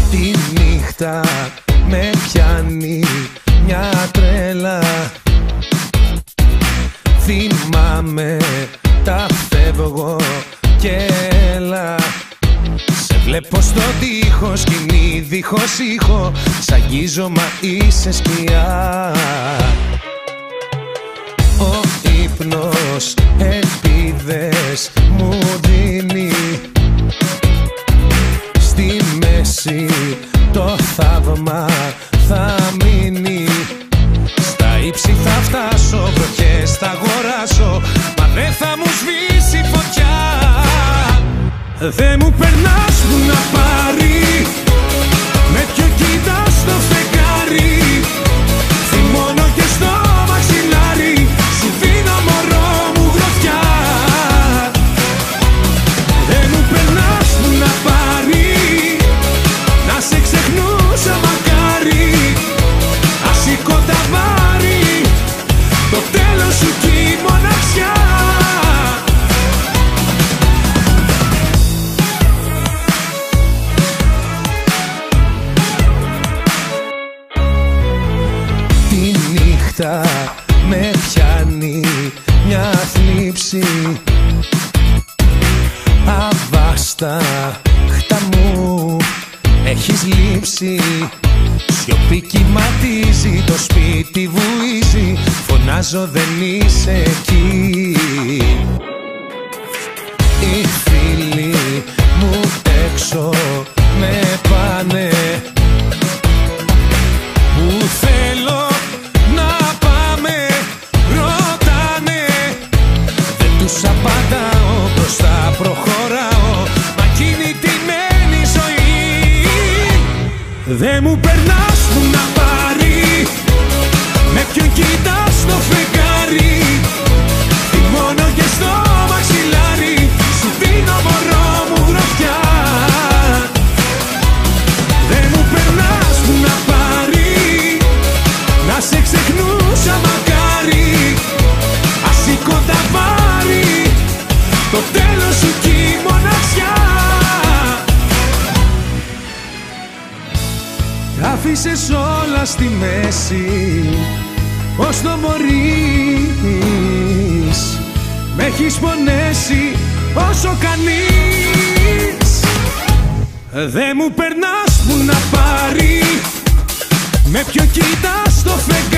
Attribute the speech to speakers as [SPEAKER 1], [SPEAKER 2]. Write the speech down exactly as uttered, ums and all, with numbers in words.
[SPEAKER 1] Τη νύχτα με πιάνει μια τρέλα. Θυμάμαι τα φεύγω και έλα. Σε βλέπω στον τοίχο, σκηνή δίχως ήχο. Σ' αγγίζω μα είσαι σκιά. Ο ύπνος ελπίδες μου δίνει. Στη μέση το θαύμα θα μείνει. Στα ύψη θα φτάσω, βροχές θα αγοράσω, μα δεν θα μου σβήσει φωτιά. Δε μου περνάς που να πάρει, με ποιο κοιτάς το φεγγάρι. Θυμώνω και στο μαξιλάρι, σου δίνω μωρό μου γροθιά. Δε μου περνάς που να πάρει, να σε ξεχνούσα μακάρι. Ασήκω τα βάρη, το τέλος σου κι η μοναξιά. Με πιάνει μια θλίψη. Αβάσταχτα μου έχεις λείψει. Σιωπή κυματίζει, το σπίτι βουίζει. Φωνάζω δεν είσαι εκεί. Οι φίλοι μου έξω με πάνε. Που θέλω απαντάω, μπροστά προχωράω, μα κινητημένη ζωή. Δε μου περνάς που να πάρει, με ποιον κοιτάς το φεγγάρι. Θυμώνω και στο μαξιλάρι, σου δίνω μωρό μου γροθιά. Δε μου περνάς που να πάρει, να σε ξεχνούσα μακάρι. Ασήκω τα βάρη, το τέλος σου κι η μοναξιά. Άφησες όλα στη μέση, ως το μπορείς. Μ' έχεις πονέσει όσο κανείς. Δε μου περνάς που να πάρει, με ποιο κοιτάς το φεγγάρι.